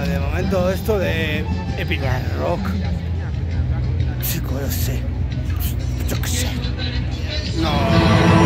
de momento esto de Piña Rock. Chico, yo sé. Yo qué sé. No.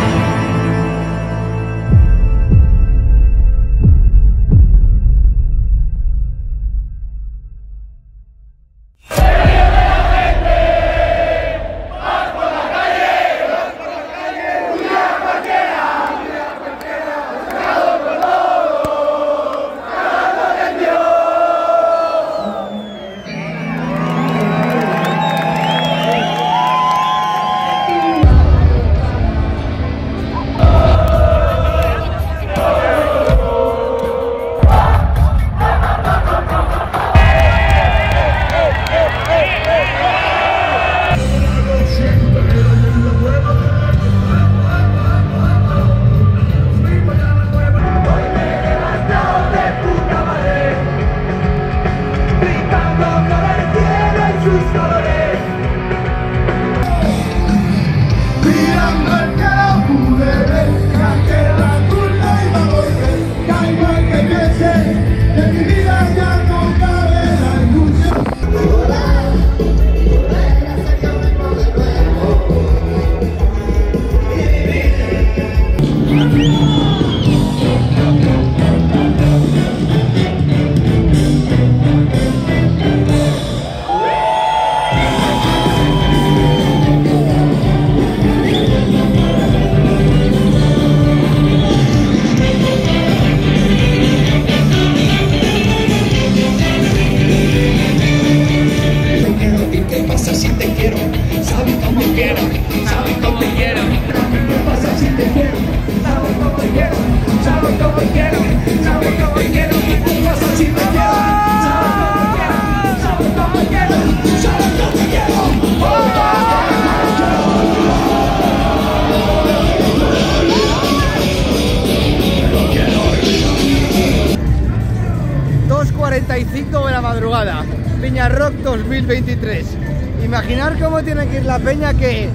De la madrugada, Piña Rock 2023. Imaginar cómo tiene que ir la peña que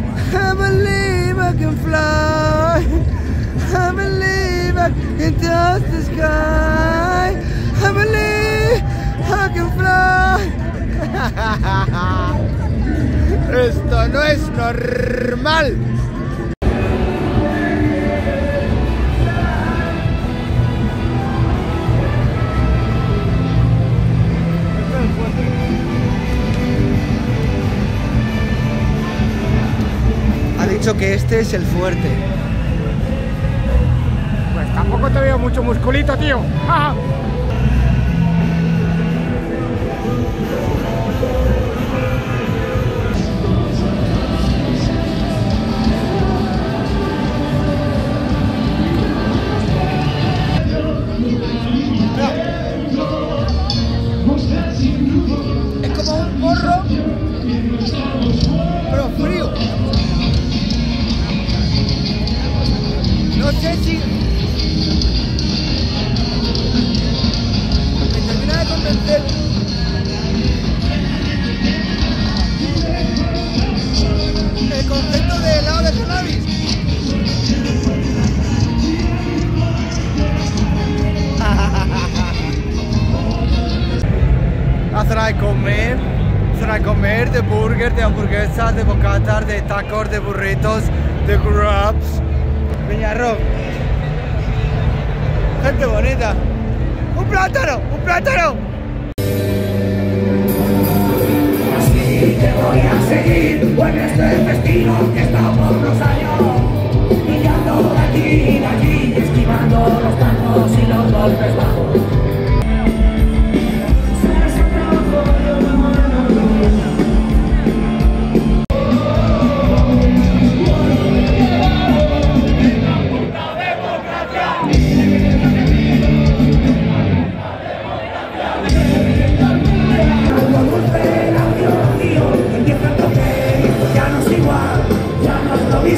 I believe I can fly, I believe I can touch the sky, I believe I can fly. Esto no es normal. Que este es el fuerte. Pues tampoco te veo mucho musculito, tío. Es como un porro, pero frío. No sé si me termina de convencer. El concepto de helado de cannabis. La zona de comer, de burgers, de hamburguesas, de bocatas, de tacos, de burritos, de wraps. Piña Rock. Gente bonita. ¡Un plátano! ¡Un plátano! Así te voy a seguir con este destino que está por los años, brillando de aquí y de allí, esquivando los tantos y los golpes bajos.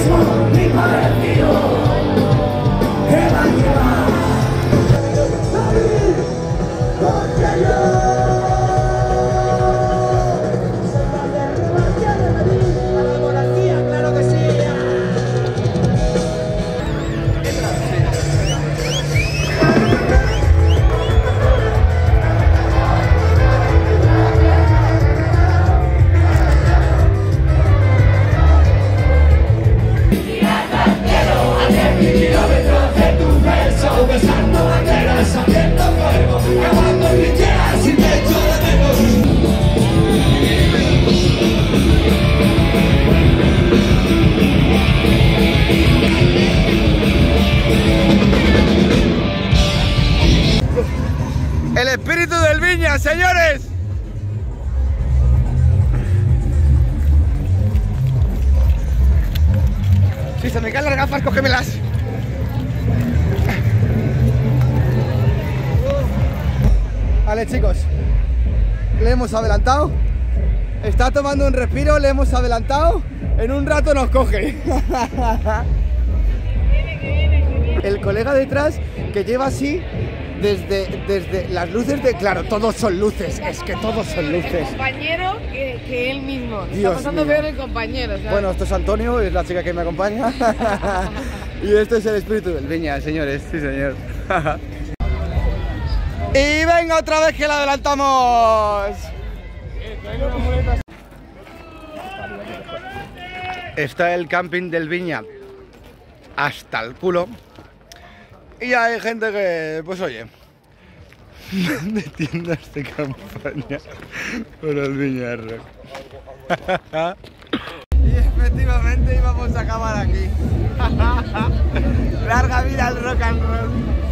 Ni parecido, que va a llevar. El espíritu del Viña, señores. Si se me caen las gafas, cógemelas. Vale, chicos, le hemos adelantado. Está tomando un respiro, le hemos adelantado. En un rato nos coge. El colega detrás que lleva así desde las luces de... Claro, todos son luces, es que todos son luces. El compañero que él mismo. Dios está pasando mío. peor el compañero, ¿sabes? Bueno, esto es Antonio, es la chica que me acompaña. Y este es el espíritu del Viña, señores, sí señor. Y venga otra vez que la adelantamos. Está el camping del Viña hasta el culo. Y hay gente que, pues oye, de tiendas de campaña para el Viña Rock. Y efectivamente íbamos a acabar aquí. Larga vida al rock and roll.